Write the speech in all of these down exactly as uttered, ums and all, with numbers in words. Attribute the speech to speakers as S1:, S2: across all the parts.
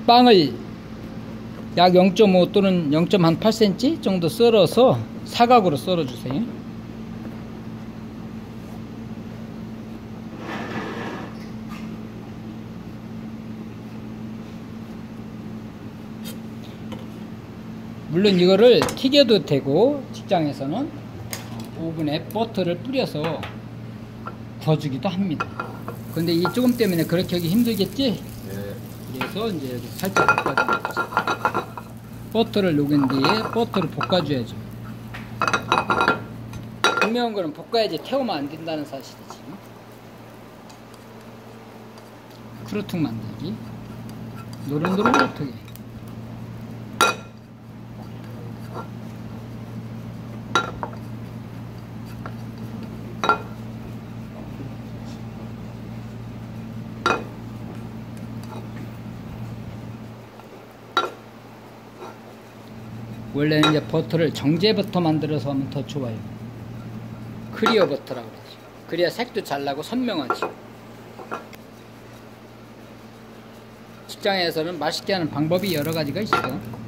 S1: 빵을 약 영 점 오 또는 영 점 팔 센티미터 정도 썰어서 사각으로 썰어 주세요. 물론 이거를 튀겨도 되고 직장에서는 오븐에 버터를 뿌려서 구워주기도 합니다. 근데 이 조금 때문에 그렇게 하기 힘들겠지?
S2: 네.
S1: 그래서 이제 여기 살짝 볶아주는 거죠. 버터를 녹인 뒤에 버터를 볶아줘야죠. 분명한 거는 볶아야지 태우면 안 된다는 사실이지. 크루통 만들기. 노릇노릇하게. 원래는 이제 버터를 정제 버터 만들어서 하면 더 좋아요. 클리어 버터라고 그러죠. 그래야 색도 잘 나고 선명하지. 직장에서는 맛있게 하는 방법이 여러 가지가 있어.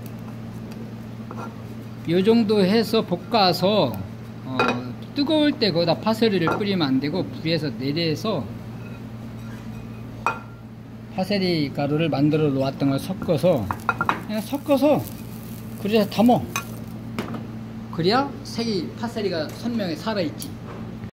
S1: 요 정도 해서 볶아서 어, 뜨거울 때 거기다 파세리를 뿌리면 안 되고 불에서 내려서 파세리 가루를 만들어 놓았던 걸 섞어서 그냥 섞어서 그래야 담어. 그래야 색이 파세리가 선명히 살아있지.